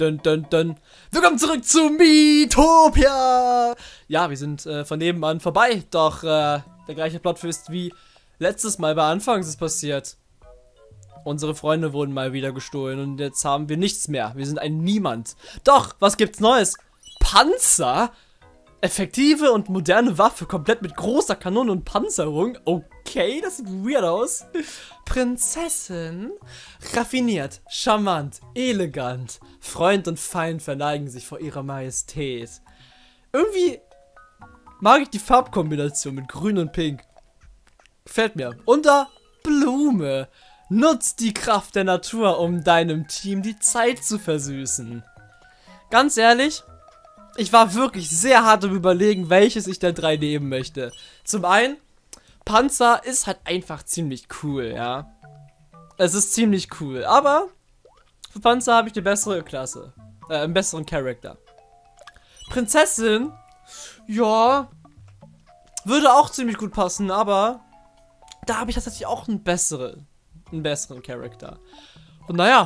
dun. Willkommen zurück zu Miitopia! Ja, wir sind von nebenan vorbei, doch der gleiche Plot-Twist wie letztes Mal bei Anfangs ist passiert. Unsere Freunde wurden mal wieder gestohlen und jetzt haben wir nichts mehr. Wir sind ein Niemand. Doch, was gibt's Neues? Panzer? Effektive und moderne Waffe, komplett mit großer Kanone und Panzerung. Okay, das sieht weird aus. Prinzessin? Raffiniert, charmant, elegant. Freund und Feind verneigen sich vor ihrer Majestät. Irgendwie mag ich die Farbkombination mit Grün und Pink. Gefällt mir. Und da Blume. Nutzt die Kraft der Natur, um deinem Team die Zeit zu versüßen. Ganz ehrlich, ich war wirklich sehr hart am Überlegen, welches ich der drei nehmen möchte. Zum einen, Panzer ist halt einfach ziemlich cool, ja. Es ist ziemlich cool, aber für Panzer habe ich eine bessere Klasse. Einen besseren Charakter. Prinzessin, ja, würde auch ziemlich gut passen, aber da habe ich tatsächlich auch einen besseren Charakter. Und naja,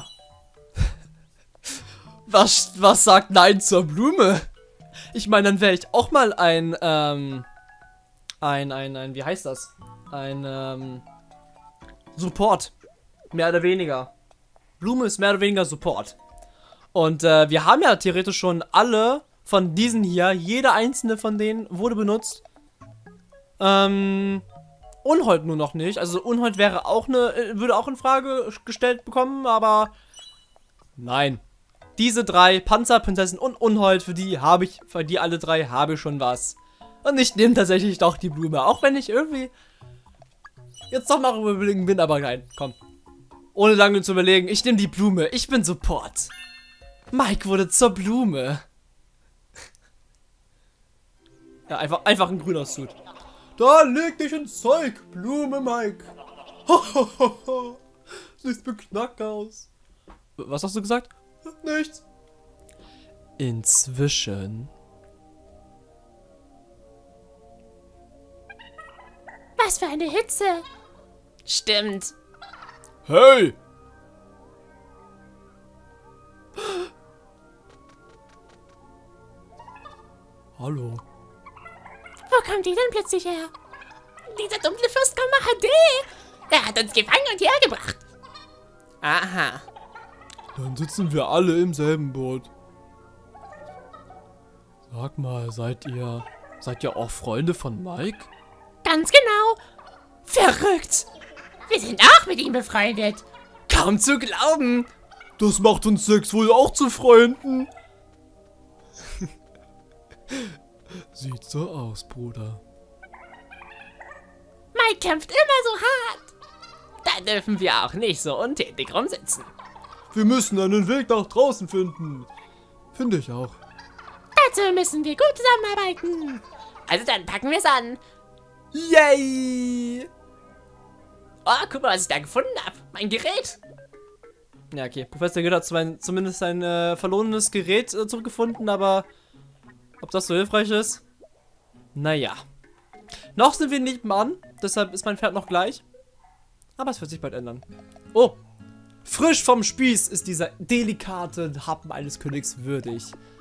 was sagt Nein zur Blume? Ich meine, dann wäre ich auch mal wie heißt das? Ein Support. Mehr oder weniger. Blume ist mehr oder weniger Support. Und wir haben ja theoretisch schon alle von diesen hier, jede einzelne von denen wurde benutzt. Unhold nur noch nicht. Also Unhold wäre auch würde auch in Frage gestellt bekommen, aber nein. Diese drei, Panzer, Prinzessin und Unhold, für die alle drei habe ich schon was. Und ich nehme tatsächlich doch die Blume, auch wenn ich irgendwie jetzt doch mal überlegen bin, aber nein, komm. Ohne lange zu überlegen, ich nehme die Blume, ich bin Support. Mike wurde zur Blume. Ja, einfach ein grüner Suit. Da leg dich ins Zeug, Blume Mike. Hohoho. Siehst beknackt aus. Was hast du gesagt? Nichts. Inzwischen. Was für eine Hitze. Stimmt. Hey! Hallo. Wo kommt die denn plötzlich her? Dieser dunkle Fürst Kamahade. Er hat uns gefangen und hierher gebracht. Aha. Dann sitzen wir alle im selben Boot. Sag mal, seid ihr auch Freunde von Mike? Ganz genau. Verrückt! Wir sind auch mit ihm befreundet. Kaum zu glauben! Das macht uns sechs wohl auch zu Freunden. Sieht so aus, Bruder. Mike kämpft immer so hart. Da dürfen wir auch nicht so untätig rumsitzen. Wir müssen einen Weg nach draußen finden. Finde ich auch. Dazu müssen wir gut zusammenarbeiten. Also dann packen wir es an. Yay! Oh, guck mal, was ich da gefunden habe. Mein Gerät. Ja, okay. Professor Gill hat zumindest sein verlorenes Gerät zurückgefunden, aber ob das so hilfreich ist? Naja. Noch sind wir nebenan, deshalb ist mein Pferd noch gleich. Aber es wird sich bald ändern. Oh! Frisch vom Spieß ist dieser delikate Happen eines Königs würdig.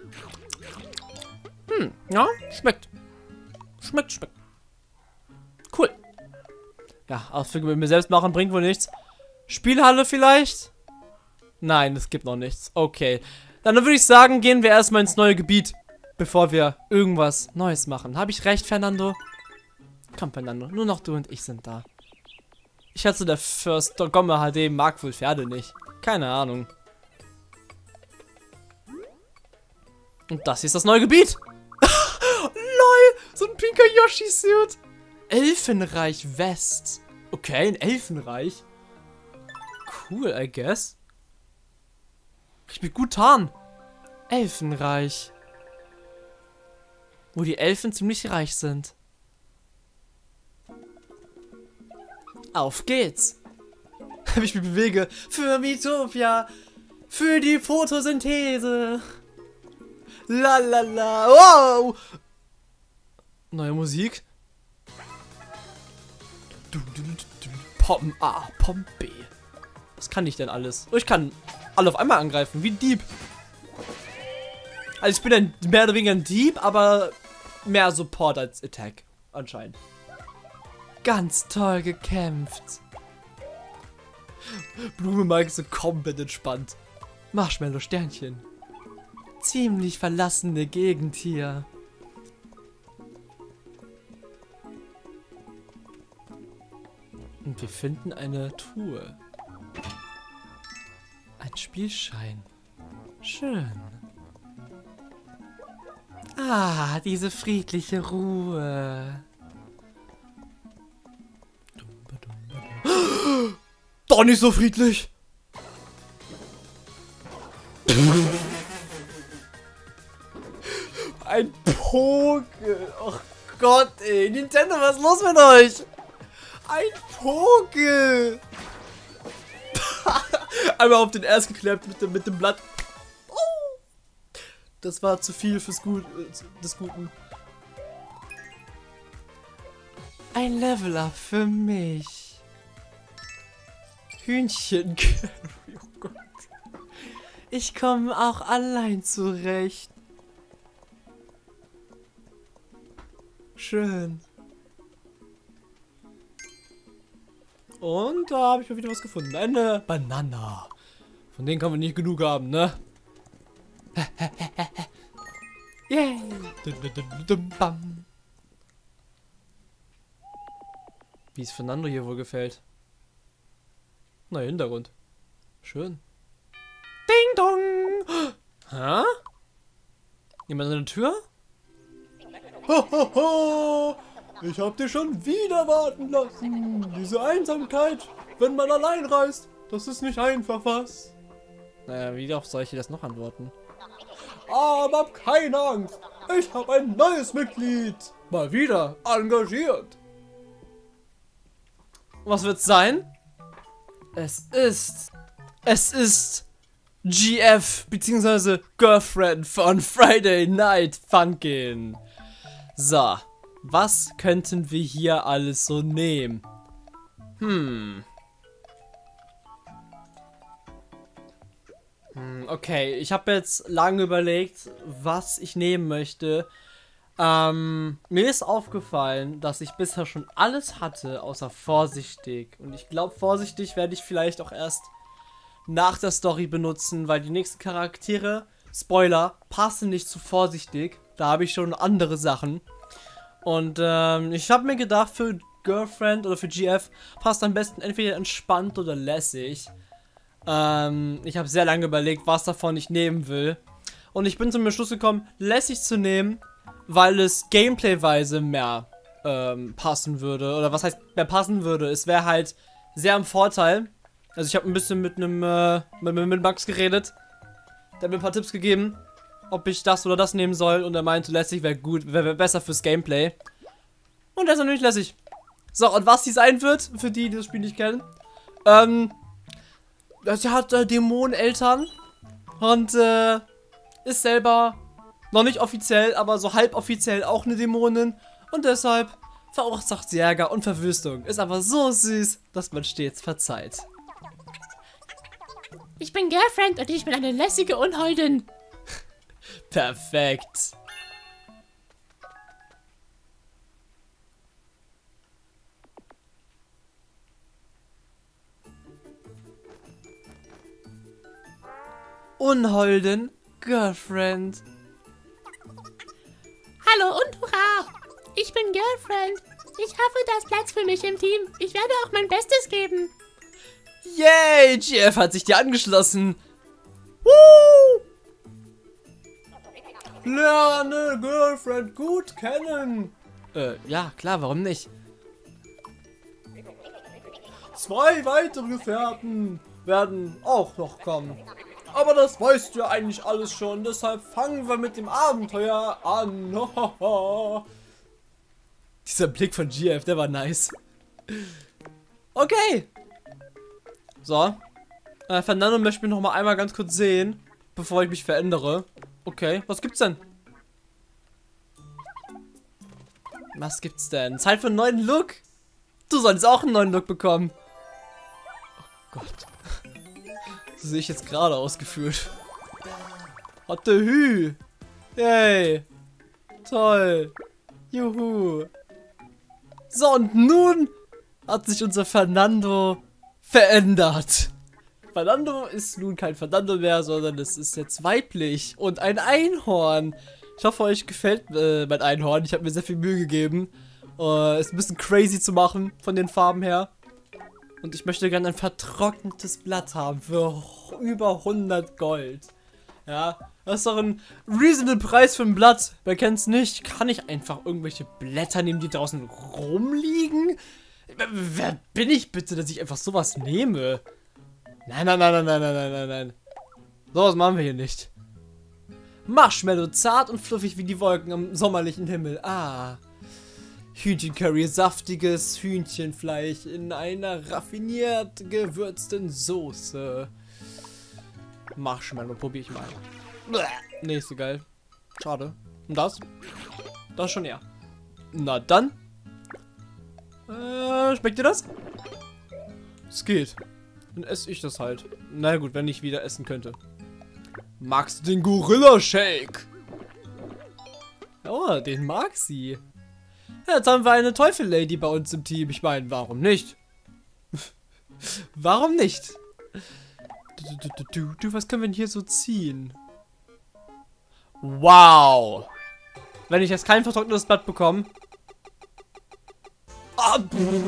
Ja, schmeckt. Schmeckt. Cool. Ja, Ausflüge mit mir selbst machen bringt wohl nichts. Spielhalle vielleicht? Nein, es gibt noch nichts. Okay. Dann würde ich sagen, gehen wir erstmal ins neue Gebiet, bevor wir irgendwas Neues machen. Habe ich recht, Fernando? Komm, Fernando, nur noch du und ich sind da. Ich schätze, der Fürst Gomme HD mag wohl Pferde nicht. Keine Ahnung. Und das hier ist das neue Gebiet. LOL, so ein pinker Yoshi-Suit. Elfenreich West. Okay, ein Elfenreich. Cool, I guess. Ich bin gut tarn. Elfenreich. Wo die Elfen ziemlich reich sind. Auf geht's. Wie ich mich bewege. Für Miitopia. Für die Photosynthese. Lalala. Wow. Neue Musik. Pom B. Was kann ich denn alles? Oh, ich kann alle auf einmal angreifen. Wie Dieb. Also ich bin mehr oder weniger ein Dieb, aber mehr Support als Attack. Anscheinend. Ganz toll gekämpft. Blume Mike ist so komplett entspannt. Marshmallow Sternchen. Ziemlich verlassene Gegend hier. Und wir finden eine Truhe. Ein Spielschein. Schön. Ah, diese friedliche Ruhe. Doch nicht so friedlich. Ein Poke. Oh Gott, ey. Nintendo, was ist los mit euch? Ein Poke. Einmal auf den Erst geklemmt mit dem Blatt. Das war zu viel des Guten. Ein Level-Up für mich. Hühnchen. Oh Gott. Ich komme auch allein zurecht. Schön. Und da habe ich mal wieder was gefunden. Eine Banane. Von denen kann man nicht genug haben, ne? Yay! Wie es Fernando hier wohl gefällt. Na, Hintergrund. Schön. Ding dong! Hä? Jemand an der Tür? Ho, ho, ho! Ich hab dich schon wieder warten lassen. Diese Einsamkeit, wenn man allein reist, das ist nicht einfach was. Naja, wie soll ich das noch antworten? Aber hab keine Angst. Ich habe ein neues Mitglied. Mal wieder engagiert. Was wird's sein? Es ist GF bzw. Girlfriend von Friday Night Funkin'. So, was könnten wir hier alles so nehmen? Okay, ich habe jetzt lange überlegt, was ich nehmen möchte. Mir ist aufgefallen, dass ich bisher schon alles hatte, außer vorsichtig. Und ich glaube, vorsichtig werde ich vielleicht auch erst nach der Story benutzen, weil die nächsten Charaktere, Spoiler, passen nicht zu vorsichtig. Da habe ich schon andere Sachen. Und ich habe mir gedacht, für Girlfriend oder für GF passt am besten entweder entspannt oder lässig. Ich habe sehr lange überlegt, was davon ich nehmen will. Und ich bin zum Schluss gekommen, lässig zu nehmen, weil es Gameplay-weise mehr passen würde. Oder was heißt mehr passen würde? Es wäre halt sehr im Vorteil. Also ich habe ein bisschen mit Max geredet. Der hat mir ein paar Tipps gegeben, ob ich das oder das nehmen soll. Und er meinte, lässig wäre gut, wäre besser fürs Gameplay. Und das ist natürlich lässig. So, und was die sein wird, für die das Spiel nicht kennen. Sie hat Dämoneneltern. Und ist selber noch nicht offiziell, aber so halboffiziell auch eine Dämonin. Und deshalb verursacht sie Ärger und Verwüstung. Ist aber so süß, dass man stets verzeiht. Ich bin Girlfriend und ich bin eine lässige Unholdin. Perfekt. Unholden Girlfriend. Hallo und hurra! Ich bin Girlfriend. Ich hoffe, da ist Platz für mich im Team. Ich werde auch mein Bestes geben. Yay, GF hat sich dir angeschlossen. Woo! Lerne Girlfriend gut kennen. Ja, klar, warum nicht? 2 weitere Gefährten werden auch noch kommen. Aber das weißt du ja eigentlich alles schon, deshalb fangen wir mit dem Abenteuer an. Dieser Blick von GF, der war nice. Okay. So. Fernando möchte mich noch mal einmal ganz kurz sehen, bevor ich mich verändere. Okay, was gibt's denn? Was gibt's denn? Zeit für einen neuen Look? Du solltest auch einen neuen Look bekommen. Oh Gott. So sehe ich jetzt gerade ausgeführt. Hatte Hü. Yay. Toll. Juhu. So, und nun hat sich unser Fernando verändert. Fernando ist nun kein Fernando mehr, sondern es ist jetzt weiblich und ein Einhorn. Ich hoffe, euch gefällt mein Einhorn. Ich habe mir sehr viel Mühe gegeben. Ist ein bisschen crazy zu machen von den Farben her. Und ich möchte gerne ein vertrocknetes Blatt haben für über 100 Gold. Ja, das ist doch ein reasonable Preis für ein Blatt. Wer kennt's nicht? Kann ich einfach irgendwelche Blätter nehmen, die draußen rumliegen? Wer bin ich bitte, dass ich einfach sowas nehme? Nein, nein, nein, nein, nein, nein, nein, nein. Sowas machen wir hier nicht. Marshmallow, zart und fluffig wie die Wolken am sommerlichen Himmel. Ah. Hühnchencurry, saftiges Hühnchenfleisch in einer raffiniert gewürzten Soße. Marshmallow, probiere ich mal. Nee, ist so geil. Schade. Und das? Das schon eher. Na dann. Schmeckt dir das? Es geht. Dann esse ich das halt. Na gut, wenn ich wieder essen könnte. Magst du den Gorilla-Shake? Oh, den mag sie. Ja, jetzt haben wir eine Teufel-Lady bei uns im Team. Ich meine, warum nicht? Warum nicht? Was können wir denn hier so ziehen? Wow. Wenn ich jetzt kein vertrocknetes Blatt bekomme. Ah,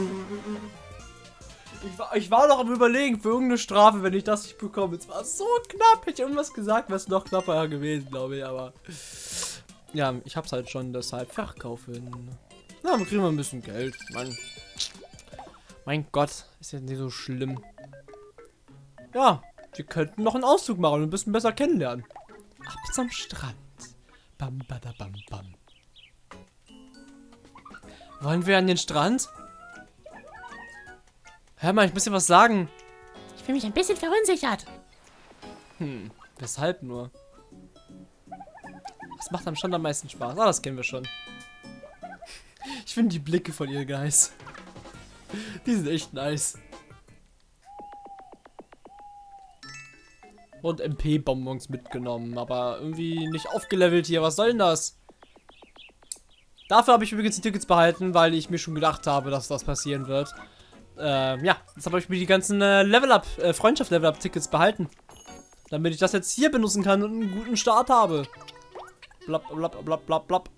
ich war noch am Überlegen für irgendeine Strafe, wenn ich das nicht bekomme. Es war so knapp. Hätte ich irgendwas gesagt, wäre es noch knapper gewesen, glaube ich. Aber ja, ich hab's halt schon, deshalb verkaufen. Na, wir kriegen mal ein bisschen Geld. Mann. Mein Gott, ist ja nicht so schlimm. Ja, wir könnten noch einen Ausflug machen und ein bisschen besser kennenlernen. Ab zum Strand. Bam, bada, bam, bam. Wollen wir an den Strand? Hör mal, ich muss dir was sagen. Ich fühle mich ein bisschen verunsichert. Weshalb nur? Was macht am Strand am meisten Spaß? Ah, das kennen wir schon. Ich finde die Blicke von ihr Guys. Die sind echt nice. Und MP-Bonbons mitgenommen, aber irgendwie nicht aufgelevelt hier. Was soll denn das? Dafür habe ich übrigens die Tickets behalten, weil ich mir schon gedacht habe, dass das passieren wird. Ja, jetzt habe ich mir die ganzen Freundschaft-Level-Up-Tickets behalten. Damit ich das jetzt hier benutzen kann und einen guten Start habe. Blab, blab, blab, blab, blab.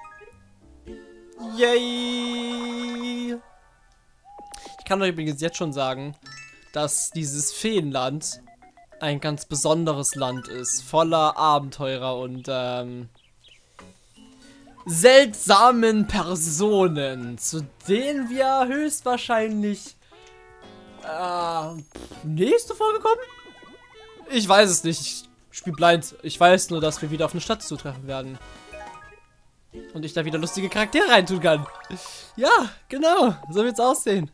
Yay! Ich kann euch übrigens jetzt schon sagen, dass dieses Feenland ein ganz besonderes Land ist. Voller Abenteurer und, seltsamen Personen, zu denen wir höchstwahrscheinlich nächste Folge kommen? Ich weiß es nicht. Ich spiele blind. Ich weiß nur, dass wir wieder auf eine Stadt zutreffen werden. Und ich da wieder lustige Charaktere reintun kann. Ja, genau. So wird's aussehen.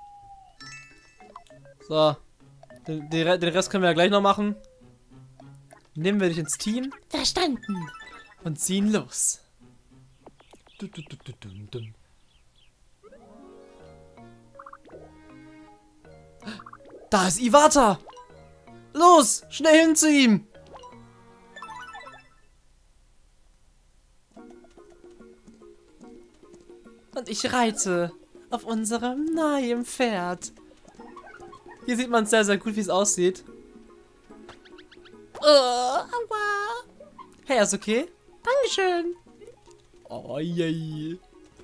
So. Den Rest können wir ja gleich noch machen. Nehmen wir dich ins Team. Verstanden. Und ziehen los. Da ist Iwata! Los, schnell hin zu ihm! Und ich reite auf unserem neuen Pferd. Hier sieht man sehr, sehr gut, wie es aussieht. Aua. Hey, ist okay? Dankeschön. Oh, yay.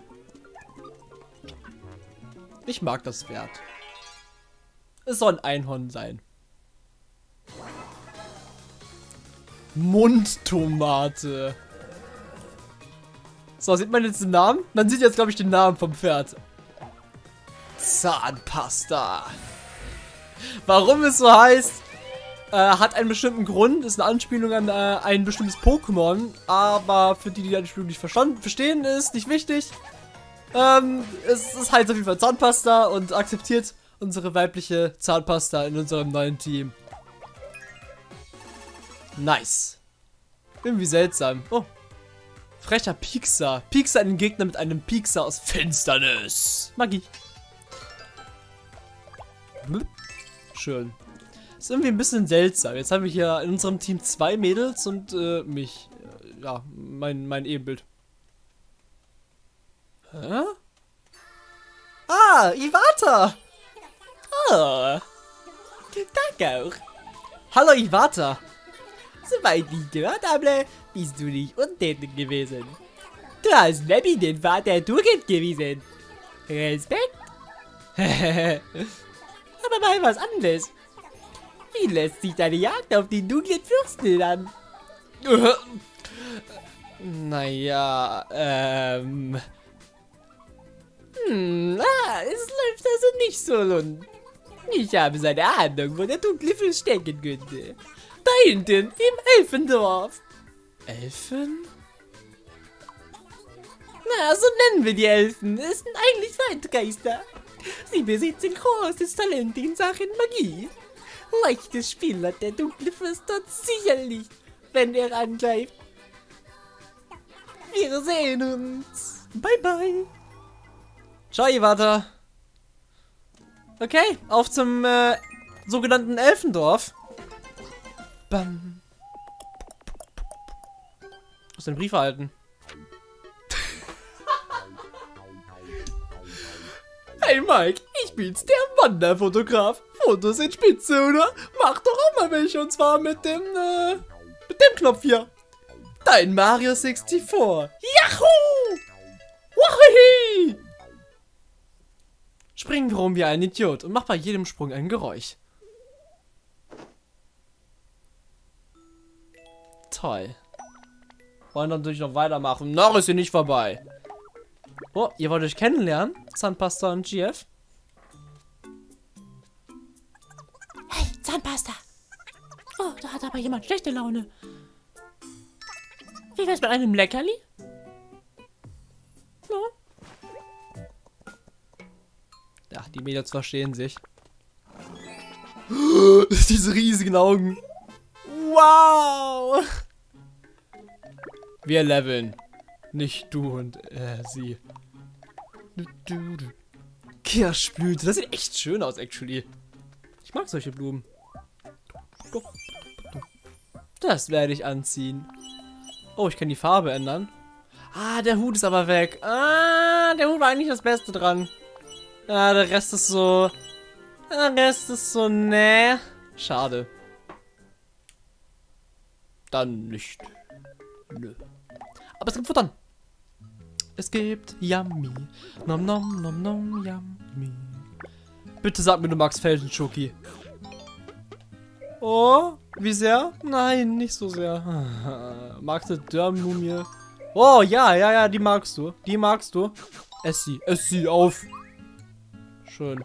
Ich mag das Pferd. Es soll ein Einhorn sein. Mundtomate. So, sieht man jetzt den Namen? Man sieht jetzt, glaube ich, den Namen vom Pferd. Zahnpasta. Warum es so heißt, hat einen bestimmten Grund, ist eine Anspielung an ein bestimmtes Pokémon, aber für die, die Anspielung nicht verstehen, ist nicht wichtig. Es heißt auf jeden Fall Zahnpasta und akzeptiert unsere weibliche Zahnpasta in unserem neuen Team. Nice. Irgendwie seltsam. Oh. Frecher Piekser. Piekser einen Gegner mit einem Piekser aus Finsternis. Magie. Blub. Schön. Ist irgendwie ein bisschen seltsam. Jetzt haben wir hier in unserem Team 2 Mädels und mich. ja, mein Ebenbild. Hä? Ah, Iwata! Oh, Tag auch. Hallo Iwata! Soweit ich gehört habe, bist du nicht untätig gewesen. Du hast Nebby den Vater durchgewiesen. Respekt. Aber mal was anderes. Wie lässt sich deine Jagd auf die dunklen Fürsten an? Naja, Es läuft also nicht so rund. Ich habe so eine Ahnung, wo der dunkle Fürst stecken könnte. Da hinten, im Elfendorf. Elfen? Na, so nennen wir die Elfen. Es sind eigentlich Waldgeister. Sie besitzen großes Talent in Sachen Magie. Leichtes Spiel hat der dunkle Fürst dort sicherlich, wenn er angreift. Wir sehen uns. Bye bye. Ciao, Iwata. Okay, auf zum sogenannten Elfendorf. Bam. Aus den Brief erhalten. Hey Mike, ich bin's, der Wanderfotograf. Fotos sind spitze, oder? Mach doch auch mal welche, und zwar mit dem Knopf hier. Dein Mario 64. Yahoo! Wahihi! Spring rum wie ein Idiot und mach bei jedem Sprung ein Geräusch. Toll. Wollen natürlich noch weitermachen. Noch ist sie nicht vorbei. Oh, ihr wollt euch kennenlernen? Zahnpasta und GF? Hey, Zahnpasta. Oh, da hat aber jemand schlechte Laune. Wie wär's mit einem Leckerli? Ja. Ja, die Mädels verstehen sich. Diese riesigen Augen. Wow! Wir leveln. Nicht du und sie. Kirschblüte. Das sieht echt schön aus, actually. Ich mag solche Blumen. Das werde ich anziehen. Oh, ich kann die Farbe ändern. Ah, der Hut ist aber weg. Ah, der Hut war eigentlich das Beste dran. Ah, der Rest ist so... Der Rest ist so... Nee. Schade. Dann nicht. Nö. Aber es gibt Futtern. Es gibt Yummy. Nom nom nom nom Yummy. Bitte sag mir, du magst Felsen-Schoki. Oh, wie sehr? Nein, nicht so sehr. Magst du Dörrmumie? Oh, ja, die magst du. Die magst du. Ess sie auf. Schön.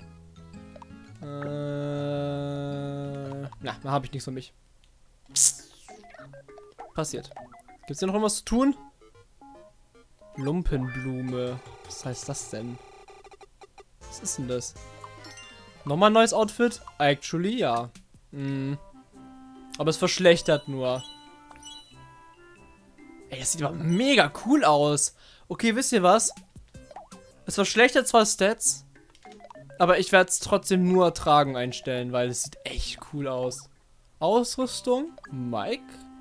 Na, da habe ich nichts für mich. Psst. Passiert. Gibt's hier noch irgendwas zu tun? Lumpenblume. Was heißt das denn? Was ist denn das? Nochmal ein neues Outfit? Actually, ja. Aber es verschlechtert nur. Ey, das sieht aber mega cool aus. Okay, wisst ihr was? Es verschlechtert zwar Stats, aber ich werde es trotzdem nur Tragen einstellen, weil es sieht echt cool aus. Ausrüstung, Mike,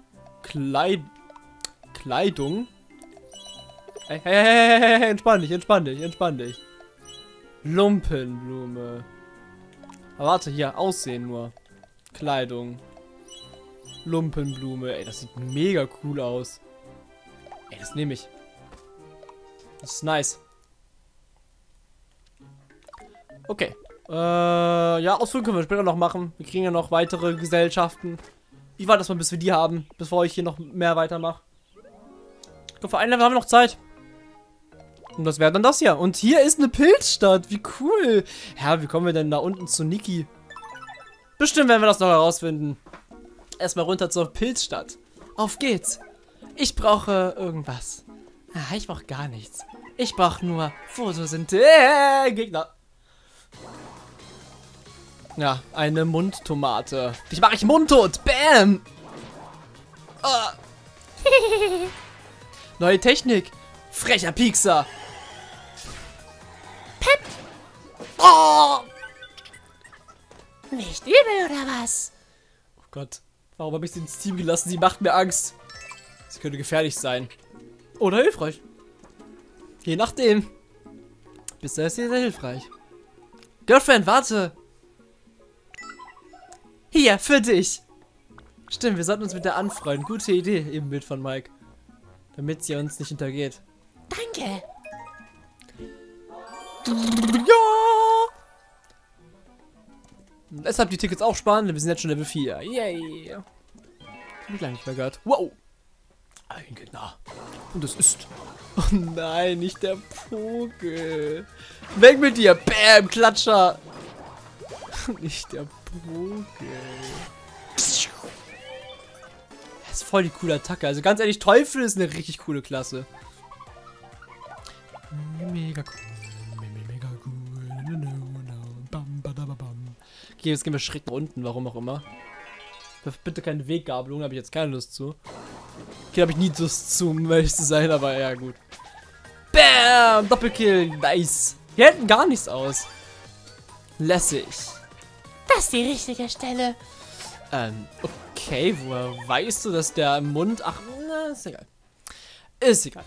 Kleidung. Hey, entspann dich. Lumpenblume. Aber warte, hier, Aussehen nur. Kleidung. Lumpenblume. Ey, das sieht mega cool aus. Ey, das nehme ich. Das ist nice. Okay. Ja, Ausflug können wir später noch machen. Wir kriegen ja noch weitere Gesellschaften. Ich warte erstmal, bis wir die haben, bevor ich hier noch mehr weitermache. Ich glaube, für ein Level haben wir noch Zeit. Und das wäre dann das hier. Und hier ist eine Pilzstadt. Wie cool. Ja, wie kommen wir denn da unten zu Niki? Bestimmt werden wir das noch herausfinden. Erstmal runter zur Pilzstadt. Auf geht's. Ich brauche irgendwas. Ah, ich brauche gar nichts. Ich brauche nur Gegner. Ja, eine Mundtomate. Dich mache ich mundtot. Bam. Oh. Neue Technik. Frecher Piekser. Pep. Oh. Nicht übel, oder was? Oh Gott. Warum habe ich sie ins Team gelassen? Sie macht mir Angst. Sie könnte gefährlich sein. Oder hilfreich. Je nachdem. Bisher ist sie sehr hilfreich. Girlfriend, warte! Hier, für dich! Stimmt, wir sollten uns mit der anfreunden. Gute Idee, Ebenbild von Mike. Damit sie uns nicht hintergeht. Danke. Ja! Deshalb die Tickets auch sparen, denn wir sind jetzt schon Level 4. Yay! Hab ich lange nicht mehr gehört. Wow! Ein Gegner. Und es ist... Oh nein, nicht der Vogel. Weg mit dir! Bam! Klatscher! Nicht der Vogel. Das ist voll die coole Attacke. Also ganz ehrlich, Teufel ist eine richtig coole Klasse. Mega cool. Mega cool. Bam, badabam. Okay, jetzt gehen wir Schritt nach unten, warum auch immer. Bitte keine Weggabelung, habe ich jetzt keine Lust zu. Okay, habe ich nie Lust zu, um ehrlich zu sein, aber ja, gut. Bam! Doppelkill, nice. Wir hätten gar nichts aus. Lässig. Das ist die richtige Stelle. Okay, woher weißt du, dass der im Mund... Ach, na, ist egal. Ist egal.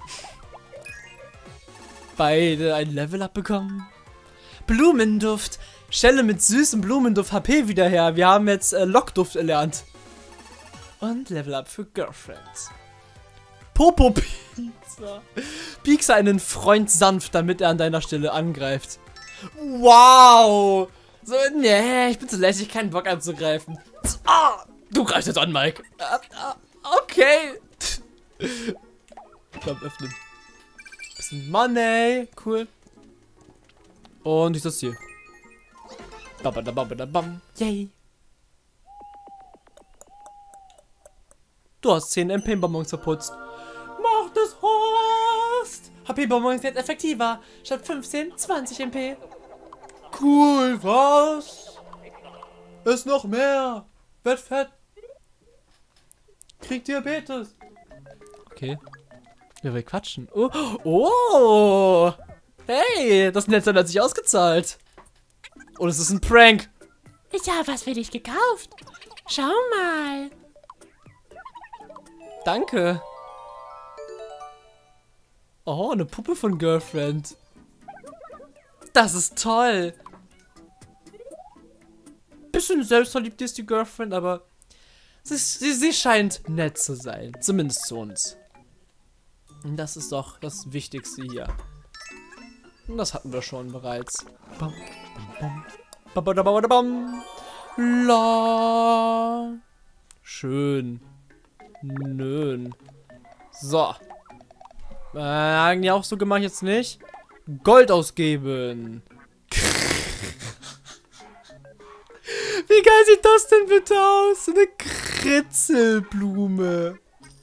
Beide ein Level-Up bekommen. Blumenduft. Stelle mit süßem Blumenduft HP wieder her. Wir haben jetzt Lockduft erlernt. Und Level-Up für Girlfriends. Popo-Pizza. Piekse einen Freund sanft, damit er an deiner Stelle angreift. Wow. So, nee, ich bin zu lässig, keinen Bock anzugreifen. Ah, du greifst jetzt an, Mike. Okay. Beim Öffnen. Bisschen Money. Cool. Und ich das hier. Babadababadabam. Yay. Du hast 10 MP-Bonbons verputzt. Mach das Horst! HP-Bonbons jetzt effektiver. Statt 15, 20 MP. Cool, was? Ist noch mehr. Wird fett. Kriegt Diabetes. Okay. Wir will quatschen. Oh. Oh. Hey, das Netz hat sich ausgezahlt. Oh, das ist ein Prank. Ich habe was für dich gekauft. Schau mal. Danke. Oh, eine Puppe von Girlfriend. Das ist toll. Bisschen selbstverliebt ist die Girlfriend, aber sie scheint nett zu sein. Zumindest zu uns. Und das ist doch das Wichtigste hier. Und das hatten wir schon bereits. Bam, bam, bam, bam, bam, bam. La. Schön. Nö. So. Haben die auch so gemacht, jetzt nicht? Gold ausgeben. Wie geil sieht das denn bitte aus? So eine Kritzelblume.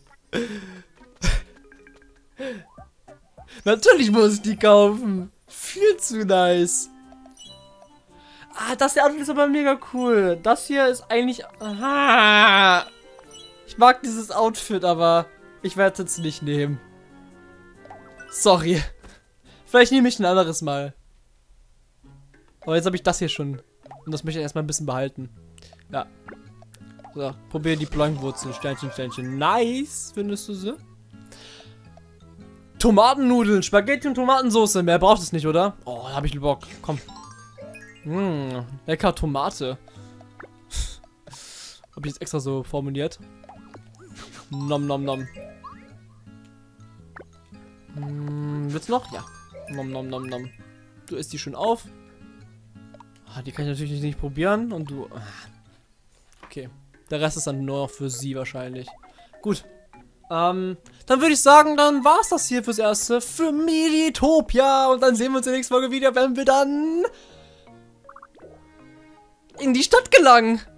Natürlich muss ich die kaufen. Viel zu nice. Ah, das hier ist aber mega cool. Das hier ist eigentlich... Aha. Ich mag dieses Outfit, aber ich werde es nicht nehmen. Sorry. Vielleicht nehme ich ein anderes Mal. Aber jetzt habe ich das hier schon. Und das möchte ich erstmal ein bisschen behalten. Ja. So, probiere die Plankwurzel. Sternchen, Sternchen. Nice, findest du sie? Tomatennudeln, Spaghetti und Tomatensauce. Mehr braucht es nicht, oder? Oh, da habe ich Bock. Komm. Lecker Tomate. Habe ich jetzt extra so formuliert. Nom nom nom. Willst du noch? Ja. Nom nom nom nom. Du isst die schon auf. Ah, die kann ich natürlich nicht probieren. Und du... Okay. Der Rest ist dann nur noch für sie wahrscheinlich. Gut. Dann würde ich sagen, dann war es das hier fürs Erste. Für Miitopia. Und dann sehen wir uns in der nächsten Folge wieder, wenn wir dann in die Stadt gelangen.